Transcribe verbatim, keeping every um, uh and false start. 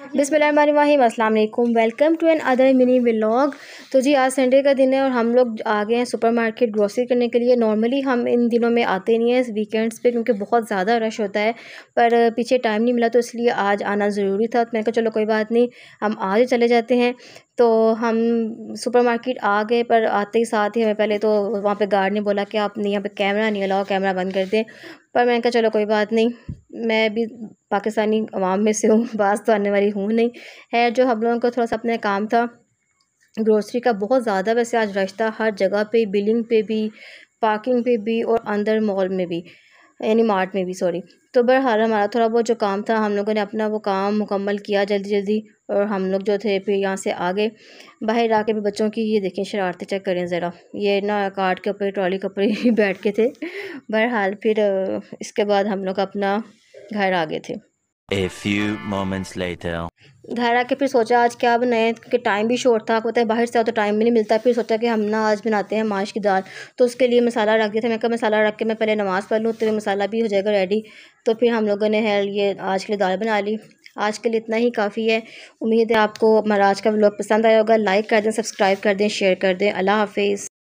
बिस्मिल्लाहिर्रहमानिर्रहीम, अस्सलाम वालेकुम। Welcome to another mini vlog. तो जी आज संडे का दिन है और हम लोग आ गए हैं सुपरमार्केट ग्रोसरी करने के लिए। नॉर्मली हम इन दिनों में आते नहीं हैं वीकेंड्स पे क्योंकि बहुत ज़्यादा रश होता है, पर पीछे टाइम नहीं मिला तो इसलिए आज आना ज़रूरी था। तो मैंने कहा चलो कोई बात नहीं, हम आज ही चले जाते हैं। तो हम सुपरमार्केट आ गए, पर आते ही साथ ही हमें पहले तो वहाँ पे गार्ड ने बोला कि आप नहीं यहाँ पे कैमरा नहीं अलाओ, कैमरा बंद कर दें। पर मैंने कहा चलो कोई बात नहीं, मैं भी पाकिस्तानी अवाम में से हूँ, बाज़ तो आने वाली हूँ नहीं। है जो हम लोगों को थोड़ा सा अपना काम था ग्रोसरी का, बहुत ज़्यादा वैसे आज रश था हर जगह पे, बिलिंग पे भी, पार्किंग पे भी और अंदर मॉल में भी, यानी मार्ट में भी, सॉरी। तो बहरहाल हमारा थोड़ा बहुत जो काम था हम लोगों ने अपना वो काम मुकम्मल किया जल्दी जल्दी, और हम लोग जो थे फिर यहाँ से आ गए। बाहर आके भी बच्चों की ये देखें शरारतें चेक करें ज़रा, ये ना कार्ट के ऊपर ट्रॉली के ऊपर ही बैठ के थे। बहरहाल फिर इसके बाद हम लोग अपना घर आ गए थे। A few moments later. घर आके फिर सोचा आज क्या बनाएं, क्योंकि टाइम भी शॉर्ट था, आपको पता है बाहर से आओ तो टाइम भी नहीं मिलता। फिर सोचा कि हम ना आज बनाते हैं माश की दाल। तो उसके लिए मसाला रख दिया था। मैं कहा मसाला रख के मैं पहले नमाज़ पढ़ लूँ तो मसाला भी हो जाएगा रेडी। तो फिर हम लोगों ने है ये आज के लिए दाल बना ली। आज के लिए इतना ही काफ़ी है। उम्मीद है आपको हमारा आज का व्लॉग पसंद आया होगा। लाइक कर दें, सब्सक्राइब कर दें, शेयर कर दें। अल्लाह हाफिज़।